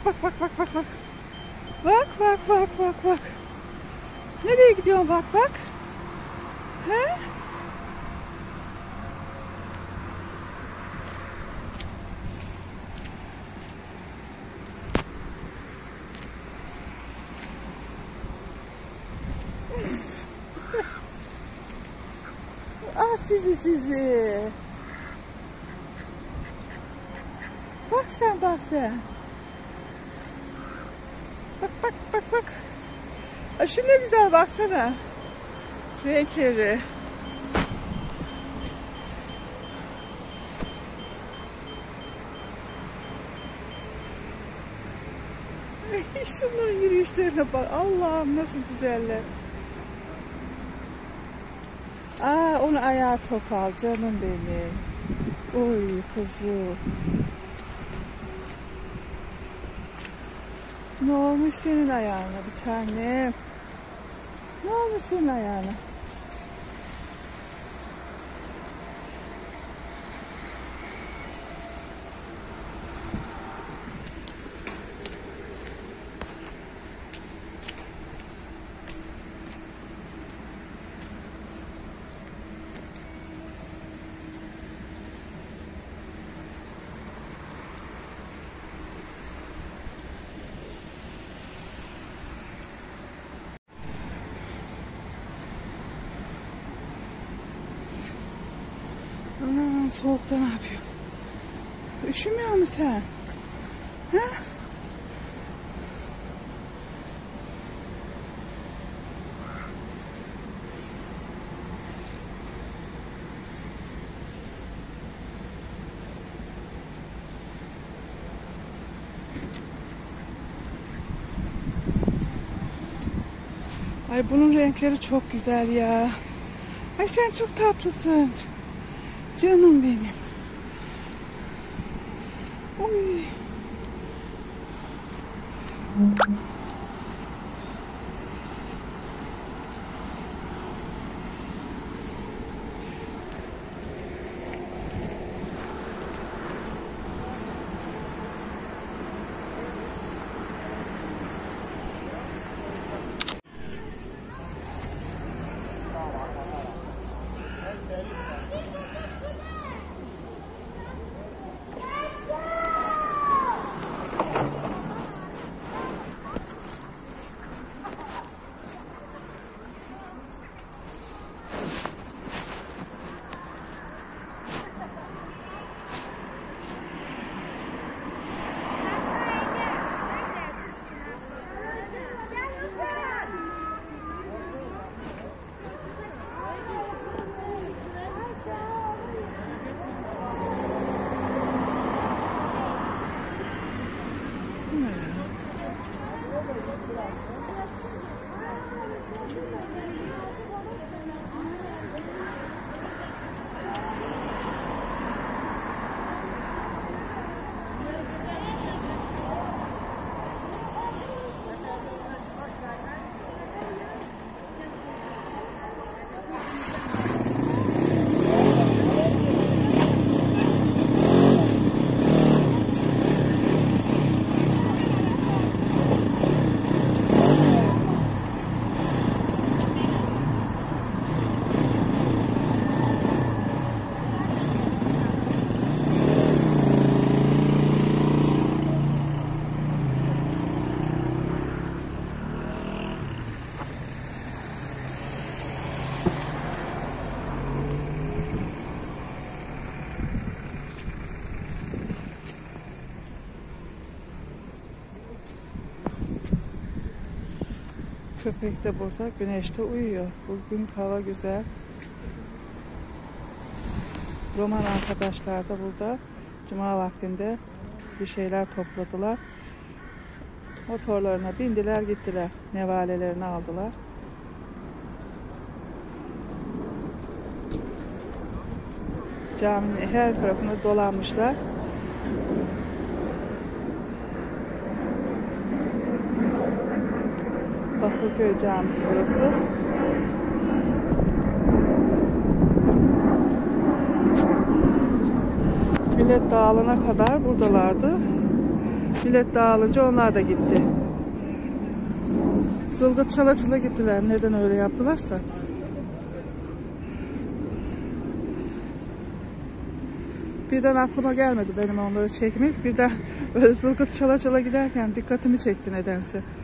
bak bak bak bak bak. Bak bak bak bak bak. Nereye gidiyorsun bak bak. He? Ah sizi. Bak sen bak sen. Bak. Şu ne güzel baksana. Renkleri. Şunların yürüyüşlerine bak. Allah'ım nasıl güzeller. Aa, onu ayağa topal canım benim. Oy kuzu. Ne olmuş senin ayağına bir tane? Ne olmuş senin ayağına? Ana soğukta ne yapıyor? Üşümüyor musun sen? Ha? Ay bunun renkleri çok güzel ya. Ay sen çok tatlısın. Canım benim. Oy. Köpek de burada güneşte uyuyor. Bugün hava güzel. Roman arkadaşlar da burada cuma vaktinde bir şeyler topladılar. Motorlarına bindiler gittiler. Nevalelerini aldılar. Caminin her tarafını dolanmışlar. Bakırköy Camisi burası. Millet dağılana kadar buradalardı. Millet dağılınca onlar da gitti. Zılgıt çala çala gittiler. Neden öyle yaptılarsa. Birden aklıma gelmedi benim onları çekmek. Birden böyle zılgıt çala çala giderken dikkatimi çekti nedense.